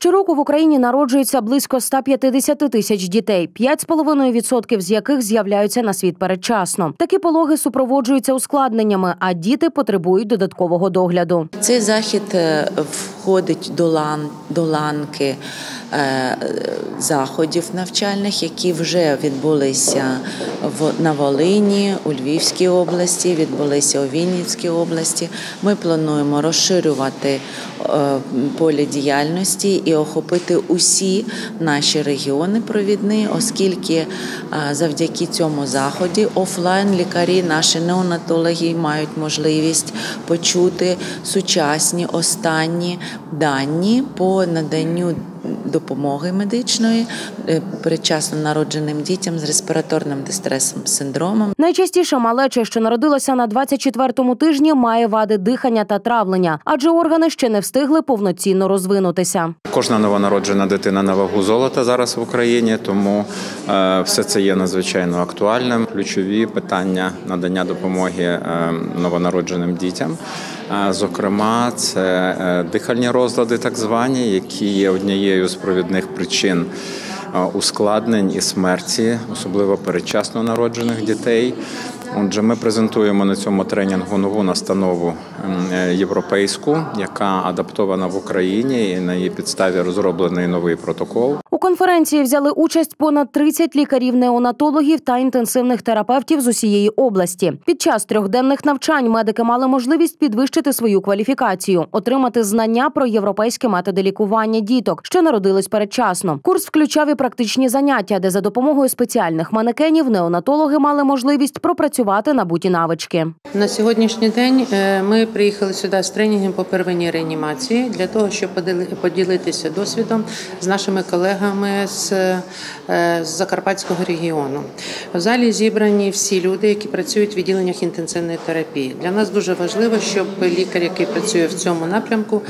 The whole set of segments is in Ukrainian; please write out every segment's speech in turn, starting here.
Щороку в Україні народжується близько 150 тисяч дітей, 5,5% з яких з'являються на світ передчасно. Такі пологи супроводжуються ускладненнями, а діти потребують додаткового догляду. Цей захід входить до ланки заходів навчальних, які вже відбулися на Волині, у Львівській області, відбулися у Вінницькій області. Ми плануємо розширювати поле діяльності і охопити усі наші регіони провідні, оскільки завдяки цьому заході офлайн-лікарі, наші неонатологи мають можливість почути сучасні, останні дані по наданню допомоги медичної передчасно народженим дітям з респіраторним дистресовим синдромом. Найчастіше малеча, що народилася на 24-му тижні, має вади дихання та травлення, адже органи ще не встигли повноцінно розвинутися. Кожна новонароджена дитина на вагу золота зараз в Україні, тому все це є надзвичайно актуальним. Ключові питання надання допомоги новонародженим дітям. Зокрема, це дихальні розлади так звані, які є однією з провідних причин ускладнень і смерті, особливо передчасно народжених дітей. Отже, ми презентуємо на цьому тренінгу нову настанову європейську, яка адаптована в Україні, і на її підставі розроблений новий протокол. У конференції взяли участь понад 30 лікарів-неонатологів та інтенсивних терапевтів з усієї області. Під час 3-денних навчань медики мали можливість підвищити свою кваліфікацію, отримати знання про європейські методи лікування діток, що народились передчасно. Курс включав і практичні заняття, де за допомогою спеціальних манекенів неонатологи мали можливість пропрацювати набуті навички. На сьогоднішній день ми приїхали сюди з тренінгом по первинній реанімації для того, щоб поділитися досвідом з нашими колегами з Закарпатського регіону. В залі зібрані всі люди, які працюють в відділеннях інтенсивної терапії. Для нас дуже важливо, щоб лікар, який працює в цьому напрямку,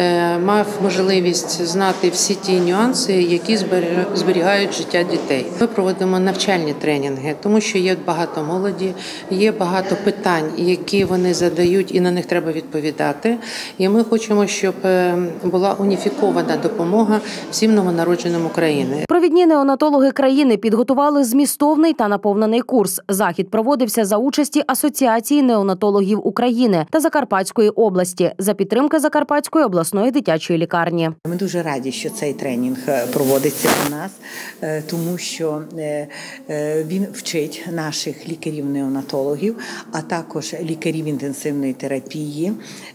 мав можливість знати всі ті нюанси, які зберігають життя дітей. Ми проводимо навчальні тренінги, тому що є багато молоді, є багато питань, які вони задають, і на них треба відповідати. І ми хочемо, щоб була уніфікована допомога всім новонародженим України. Провідні неонатологи країни підготували змістовний та наповнений курс. Захід проводився за участі Асоціації неонатологів України та Закарпатської області за підтримки Закарпатської обласної дитячої лікарні. Ми дуже раді, що цей тренінг проводиться у нас, тому що він вчить наших лікарів-неонатологів, а також лікарів інтенсивної терапії,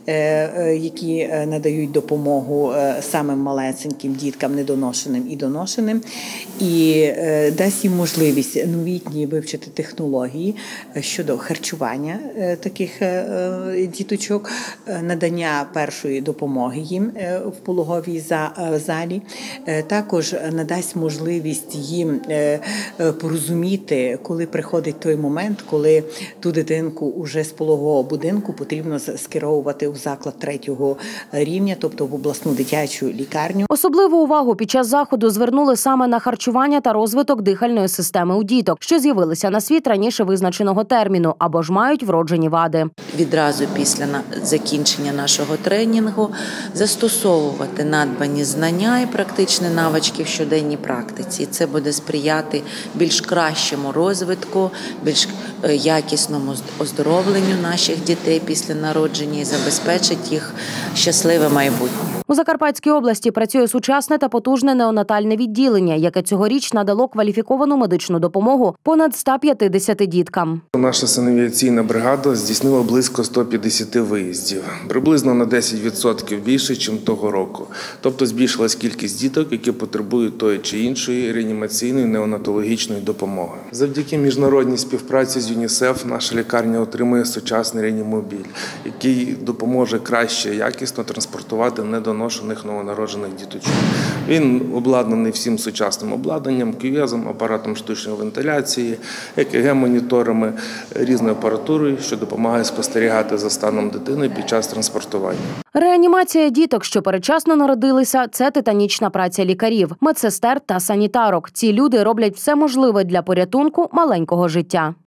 які надають допомогу самим малесеньким діткам, недоношеним і доношеним, і дасть їм можливість новітні вивчити технології щодо харчування таких діточок, надання першої допомоги їм в пологовій залі. Також надасть можливість їм порозуміти, коли приходить той момент, коли ту дитинку уже з пологового будинку потрібно скеровувати у заклад 3-го рівня, тобто в обласну дитячу лікарню. Особливу увагу під час заходу звернули саме на харчування та розвиток дихальної системи у діток, що з'явилися на світ раніше визначеного терміну або ж мають вроджені вади. Відразу після закінчення нашого тренінгу застосовувати надбані знання і практичні навички в щоденній практиці. Це буде сприяти більш кращому розвитку, більш якісному оздоровленню наших дітей після народження і забезпечить їх щасливе майбутнє. У Закарпатській області працює сучасне та потужне неонатальне відділення, яке цьогоріч надало кваліфіковану медичну допомогу понад 150 діткам. Наша санавіаційна бригада здійснила близько 150 виїздів, приблизно на 10% більше, ніж того року. Тобто збільшилась кількість діток, які потребують тої чи іншої реанімаційної неонатологічної допомоги. Завдяки міжнародній співпраці з ЮНІСЕФ наша лікарня отримує сучасний реанімобіль, який допоможе краще, якісно транспортувати недоношених новонароджених діточок. Він обладнаний всім сучасним обладнанням, кювезом, апаратом штучної вентиляції, ЕКГ-моніторами, різною апаратурою, що допомагає спостерігати за станом дитини під час транспортування. Реанімація діток, що передчасно народилися – це титанічна праця лікарів, медсестер та санітарок. Ці люди роблять все можливе для порятунку маленького життя.